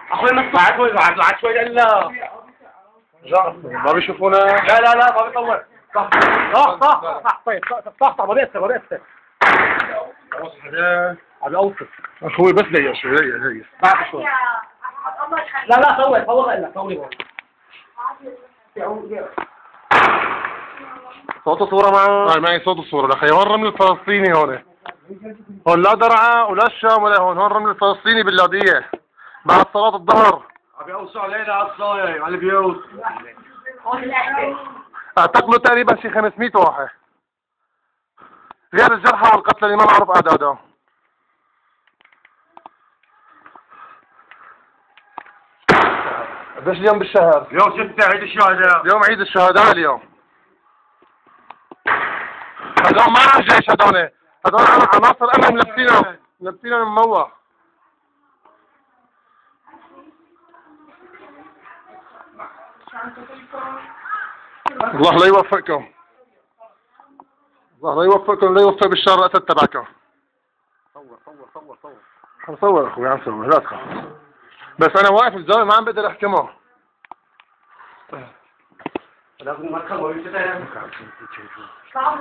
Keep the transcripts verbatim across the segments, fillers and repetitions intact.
اخوي ما بعد شوي بعد بعد شوي الا ما بيشوفونا. لا لا لا ما بيطول. صح صح صح صح طيب صح صح ما بيأثر ما بيأثر. هذا على الاوسط اخوي بس دقيقة شوي دقيقة دقيقة. بعد شوي. لا لا صور صور لك صوري صوت صورة معه. هاي معي صوت الصورة لخي. هون الرمل الفلسطيني هون. هون لا درعا ولا الشام ولا هون. هون الرمل الفلسطيني باللاذقية مع صلاة الظهر. عم يوصوا علينا على الصايع على البيوت. اعتقلوا تقريبا شي خمسمية واحد غير الجرحى والقتلى اللي ما معروف اعدادهم. قديش اليوم بالشهر؟ اليوم ستة عيد الشهداء. اليوم عيد الشهداء اليوم. هدول ما عن جيش هدول. هدول عناصر امن ملبسينهم ملبسينهم مموه. الله لا يوفقكم. الله لا يوفقكم لا يوفق بالشر الاسد تبعكم. صور صور صور صور. عم صور اخوي عم صور لا تخاف. بس انا واقف الزاوية ما عم بقدر احكمه. لازم ما تخلوا يفتح. صعب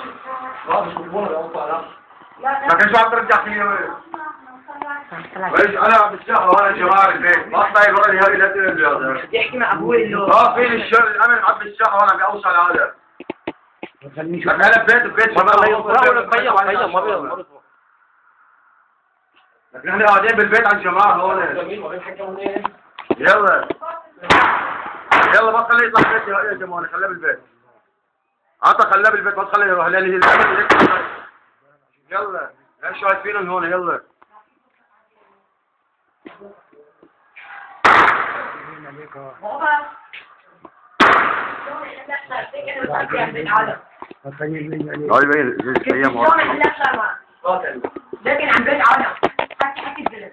لكن شو عم ترجع فيني وين؟ ليش انا بالشهر وانا جمال البيت ما طايق ورا لي هذه لا تنزل. يحكي مع ابوي انه ما فيني الشر الامن عم بالشهر وانا بأوصل هذا. لكن انا ببيت ببيت شباب ما بيض. لكن احنا قاعدين بالبيت على الجماعة هون. يلا يلا ما تخليه يطلع بيتي يا جماعة خليه بالبيت. عطا خليه بالبيت ما تخليه يروح لأن يلا لا شايفينهم هون يلا. هاي بين ايام لكن عم بيت عالم حكي حكي الزلم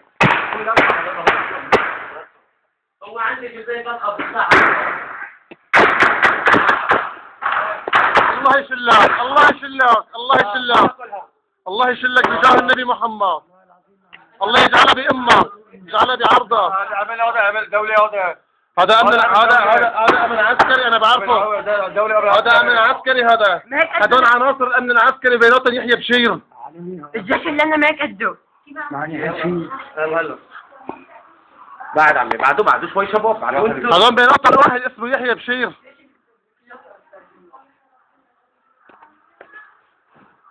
هو عندي في البيت بطلع بالساعة. الله يشلك الله يشلك الله يشلك الله يشلك بجاه النبي محمد. الله يجعلها بأمك يجعلها بعرضك. هذا عمل هذا عمل دولة هذا هذا امن هذا هذا هذا امن عسكري انا بعرفه. هذا امن عسكري هذا. هذول عناصر الامن العسكري بيناتهم يحيى بشير. الجيش اللي انا ما هيك قده. معني هالشيء هلا بعد عمي بعده بعده شوي شباب. هذول بيناتهم واحد اسمه يحيى بشير.